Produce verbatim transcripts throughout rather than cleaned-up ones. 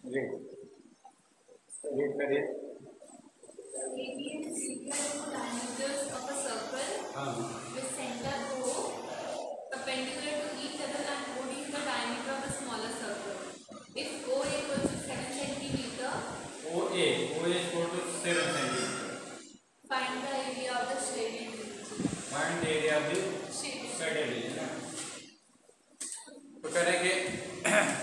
Read read करिए। A B and C D are two diameters of a circle हाँ with center O perpendicular to each other and O D is the diameter of the smaller circle. If O equals to seven centimeter, O A O A equal to seven centimetre. find the area of the shaded region. Find the area of the Shaded. Shaded region. तो कह रहे हैं कि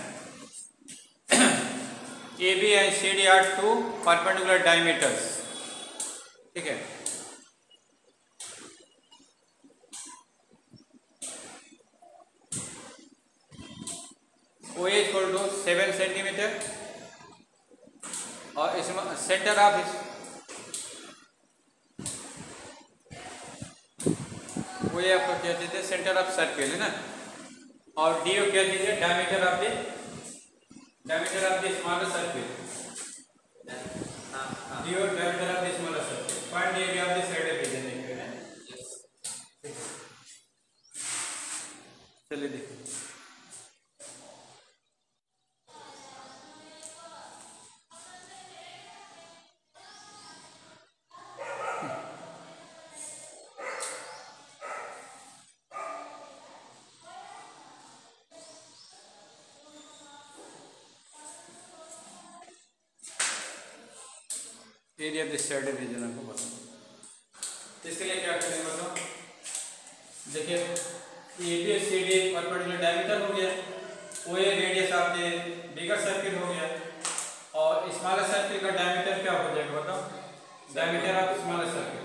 A B and C D are two perpendicular diameters. ठीक है, O A equal to seven centimetre और इसमें centre of इस वो ये आपको क्या देते हैं, सेंटर ऑफ सर्किल है ना। और डी ओ क्या दीजिए, diameter of the diameter of the smaller circle. D O diameter of the smaller circle. Find the area of the shaded region लिख रहे हैं। चलिए देखिए, area of the shaded region आपको बताओ। इसके लिए क्या करेंगे बताओ। देखिए, A B C D perpendicular diameter हो गया, O A radius of the bigger circle हो गया, और स्मॉलर सर्किल का डायमीटर क्या हो जाएगा बताओ। Diameter of smaller circle,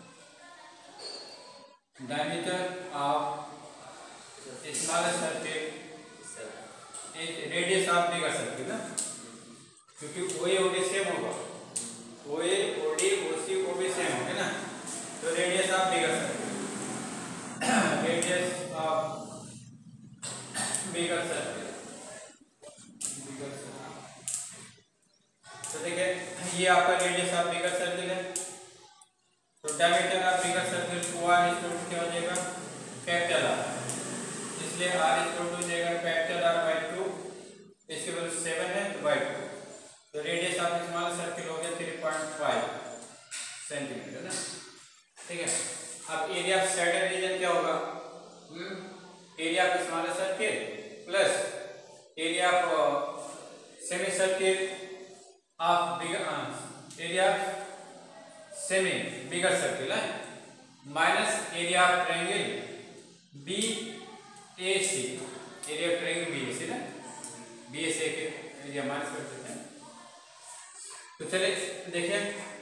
diameter of smaller circle radius of bigger circle ना, क्योंकि ओ ए ओ डी सेम होगा, ओ ए ओ डी ओ सी ओ भी सेम होंगे ना। तो radius of bigger circle, radius of bigger circle, bigger circle. तो देखिए, ये आपका रेडियस ऑफ बिगर सर्किल है। तो डायमीटर ऑफ बिगर सर्किल को आर इक्वल टू क्या हो जाएगा, कैपिटल आर। इसलिए आर इक्वल टू जाएगा कैपिटल आर बाई टू, इसके वैल्यू सेवन है बाई टू। तो रेडियस ऑफ स्मॉल सर्किल हो गया थ्री पॉइंट फाइव सेंटीमीटर ना। ठीक है, अब एरिया ऑफ शेडेड रीजन क्या होगा, area of small circle plus area of semi circle of bigger area of semi bigger circle है, minus area of triangle B A C, area of triangle B A C ना, B A सी के area minus कर देते हैं। तो चलिए देखिए,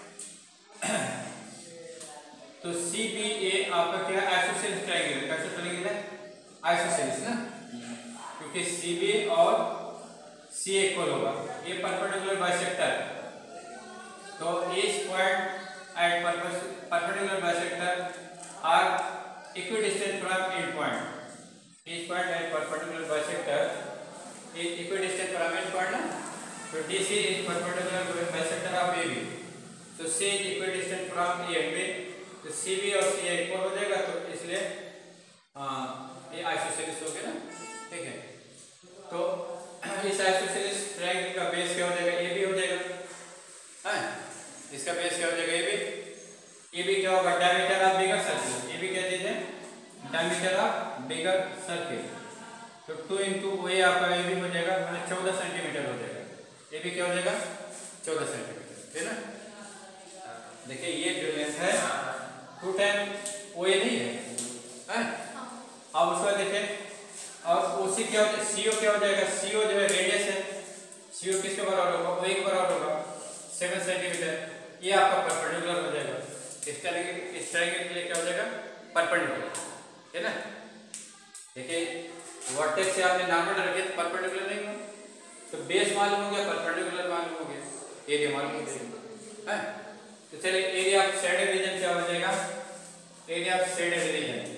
तो सी बी ए आपका क्या आइसोसेलेस ट्रायंगल, कैसे ट्रायंगल है, आइसोसेलेस ना, क्योंकि सी बी और सी इक्वल होगा, ये परपेंडिकुलर बाइसेक्टर। तो इस point at perpendicular bisector are equidistant from end point. इस point at perpendicular bisector is equidistant from end point ना। So D C is perpendicular to the bisector of A B. So C is equidistant from A and B. तो C B और C A equal हो जाएगा, तो इसलिए ये isosceles हो गया ना। ठीक है, तो इस आइसोसेलेस ट्रायंगल का बेस क्या हो जाएगा, A B हो जाएगा। हाँ, इसका बेस क्या हो जाएगा, A B। A B क्या होगा, diameter of bigger circle. A B क्या चीज है, डायमीटर ऑफ बिगर सर्किल। तो टू इंटू वो आपका A B हो जाएगा, मतलब चौदह सेंटीमीटर हो जाएगा। ये भी क्या हो जाएगा, चौदह सेंटीमीटर है ना। देखिए, ये जो लेंथ है टू टाइम ओ ए नहीं है, हैं? अब उसका देखें, और ओसी क्या हो, सीओ क्या हो जाएगा, सीओ जो है रेडियस है, सीओ किसके बराबर होगा, ओ ए के बराबर होगा, सेवन सेंटीमीटर। ये आपका परपेंडिकुलर हो जाएगा। इस तरह के इस ट्रायंगल के लिए क्या हो जाएगा, परपेंडिकुलर है ना। देखिए, वर्टेक्स से आपने नॉर्मल रखे तो परपेंडिकुलर नहीं हुआ, तो बेस मालूम हो गया, परपेंडिकुलर मालूम हो गया, एरिया मालूम हो गया है। तो चलिए, एरिया ऑफ शेडेड रीजन क्या हो जाएगा, area of shaded region,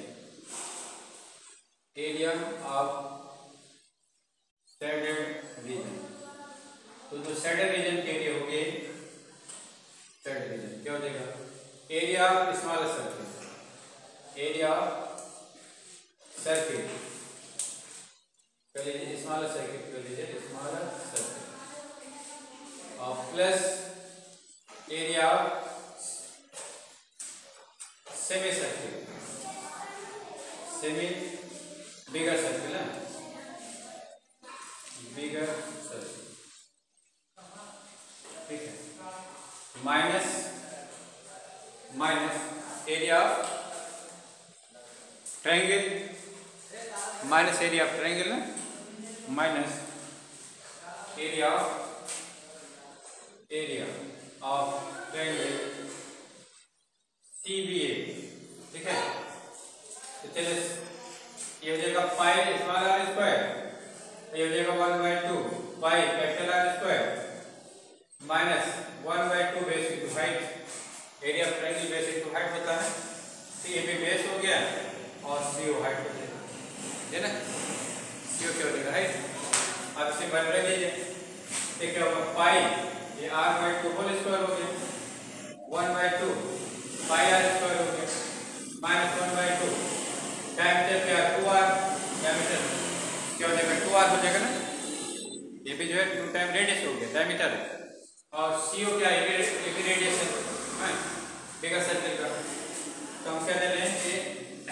area of shaded region. तो जो शेडेड रीजन के एरिया हो गए, शेडेड रीजन क्या हो जाएगा, area of smaller circle, area of circle कर लीजिए, स्मॉलर सर्किल कर लीजिए, smaller circle plus area of semi circle, semi bigger circle है, बिगर सर्किल, ठीक है, minus minus area of triangle, minus area of triangle ना, minus area of area of triangle C B A, ठीक है। तो चलिए ये हो जाएगा पाई स्मॉल आर स्क्वायर, ये हो जाएगा one by two pi capital R square minus one by two base into height, area of triangle base into height होता है, तो ये भी बेस हो गया और सी ओ हाइट हो जाएगा, है ना, सी ओ क्या हो जाएगा हाइट। अब इसे बन रख लीजिए, तो क्या होगा पाई ये R by two whole square हो गया, one by two pi R square हो गया minus one by two diameter क्या टू आर, डायमीटर क्या हो जाएगा टू आर हो जाएगा ना, ये भी जो है टू टाइम रेडियस हो गया डायमीटर, और सी ओ क्या है ये भी रेडियस है बिगर सर्किल का। तो हम क्या ले रहे हैं कि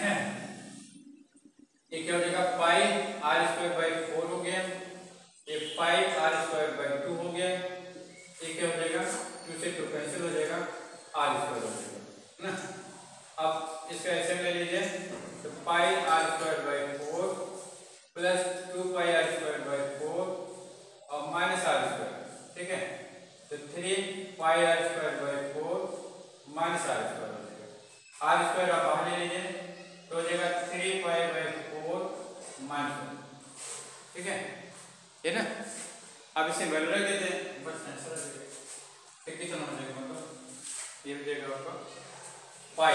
ये क्या हो जाएगा pi R square by four हो गया, ये pi R square by two हो गया, ये क्या हो जाएगा टू से टू कैंसिल हो जाएगा आर स्क्वायर हो जाएगा ना। अब इसका ऐसे ले लीजिए, तो pi R square by four plus two pi R square by four और माइनस आर स्क्वायर, ठीक है, तो three pi R square by four minus R square हो जाएगा, आर स्क्वायर आप बाहर ले लीजिए तो हो जाएगा three pi by four minus, ठीक है, ये ना। अब इसे वैल्यू रख देते हैं, बस आंसर आ जाएगा, ठीक कितना हो जाएगा मतलब ये हो जाएगा आपका पाई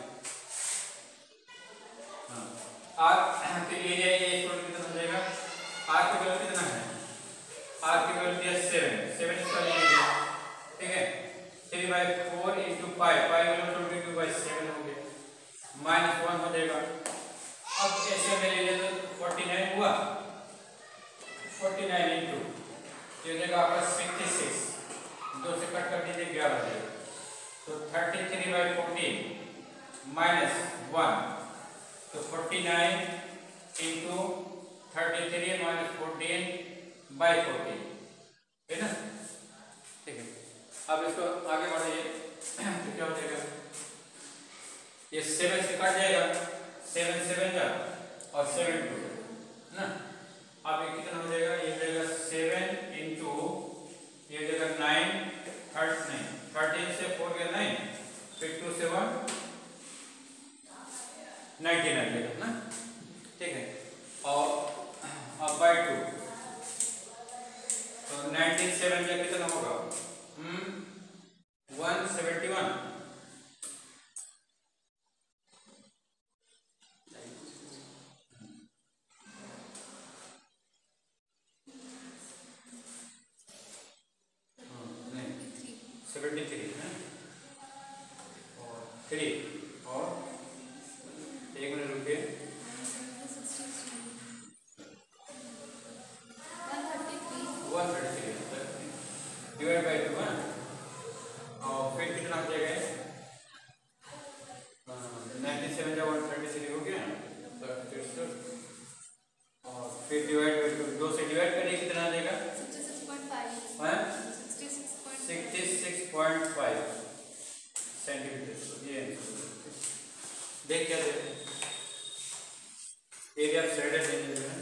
आर, तो एरिया ये स्क्वायर कितना हो जाएगा, आर की वैल्यू कितना है, आर की वैल्यू दिया सेवन, सेवन स्क्वायर लीजिए, ठीक है, three by four into pi, pi value twenty two by seven हो गया माइनस वन हो जाएगा। अब ऐसे में लीजिए तो फोर्टी नाइन हुआ, फोर्टी नाइन इंटू ये हो जाएगा आपका सिक्सटी सिक्स, दो से कट कर दीजिए ग्यारह हो जाएगा, तो thirty three by fourteen minus one, तो forty nine into thirty three minus fourteen by fourteen, है ना, ठीक है। अब इसको आगे बढ़ाइए तो क्या हो जाएगा, ये सेवन से कट जाएगा, सेवन सेवन जा और सेवन टू ना, अब ये कितना हो जाएगा, ये हो जाएगा सेवन इंटू ये हो जाएगा नाइन, थर्ट नहीं थर्टीन से फोर गया नाइन, फिर टू से वन नाइनटी नाइन लेगा ना, ठीक है, और अब बाई टू तो नाइनटीन सेवन का कितना होगा, hmm one seventy one, seventy three है और थ्री और एक मिनट रुकिए, one thirty three divide by two है, और फिर कितना हो जाएगा, नाइन्टी सेवन या वन थर्टी थ्री हो गया, और फिर डिवाइड बाई टू, दो से डिवाइड करिए कितना आ जाएगा, sixty six point five centimetre, ये देख क्या देते हैं एरिया ऑफ शेडेड एरिया है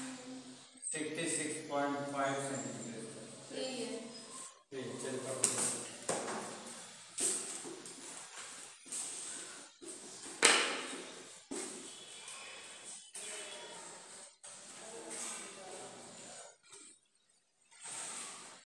sixty six point five centimetre, चलिए